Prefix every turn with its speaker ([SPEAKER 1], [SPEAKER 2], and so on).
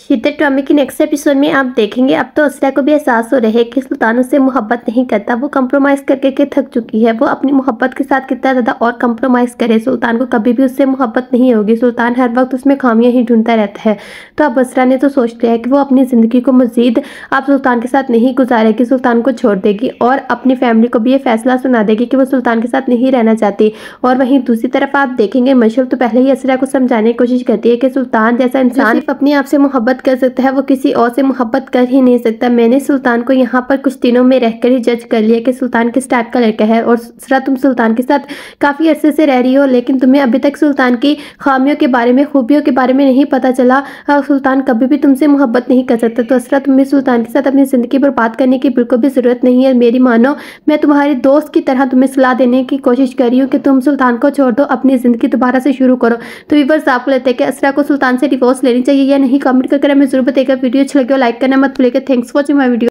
[SPEAKER 1] शीतल ड्रामे के next episode में आप देखेंगे अब तो असरा को भी एहसास हो रहा है कि सुल्तान उससे मोहब्बत नहीं करता। वो कंप्रोमाइज़ करके के थक चुकी है। वो अपनी मोहब्बत के साथ कितना ज़्यादा और कंप्रोमाइज़ करे, सुल्तान को कभी भी उससे मोहब्बत नहीं होगी। सुल्तान हर वक्त उसमें खामियां ही ढूंढता रहता है। तो अब असरा ने तो सोच लिया है कि वो अपनी ज़िंदगी को मज़ीद अब सुल्तान के साथ नहीं गुजारेगी, सुल्तान को छोड़ देगी और अपनी फैमिली को भी ये फैसला सुना देगी कि वो सुल्तान के साथ नहीं रहना चाहती। और वहीं दूसरी तरफ आप देखेंगे मशहूर तो पहले ही असरा को समझाने की कोशिश करती है कि सुल्तान जैसा इंसान सिर्फ अपने आप से मोहब्बत कर सकता है, वो किसी और से मोहब्बत कर ही नहीं सकता। मैंने सुल्तान को यहाँ पर कुछ दिनों में रहकर ही जज कर लिया कि सुल्तान किस टाइप का लड़का है। और सरा तुम सुल्तान के साथ काफ़ी अरसे से रह रही हो, लेकिन तुम्हें अभी तक सुल्तान की खामियों के बारे में, खूबियों के बारे में नहीं पता चला। सुल्तान कभी भी तुमसे मोहब्बत नहीं कर सकता। तो असरा, तुम्हें सुल्तान के साथ अपनी ज़िंदगी बर्बाद करने की बिल्कुल भी ज़रूरत नहीं है। मेरी मानो, मैं तुम्हारे दोस्त की तरह तुम्हें सलाह देने की कोशिश कर रही हूँ कि तुम सुल्तान को छोड़ दो, अपनी ज़िंदगी दोबारा से शुरू करो। तो व्यूअर्स, आपको लगता है कि असरा को सुल्तान से डिवोर्स लेनी चाहिए या नहीं? कमेंट करके हमें जरूर बताइएगा। वीडियो अच्छा लगे लाइक करना मत भूलिएगा। Thanks for watching my video.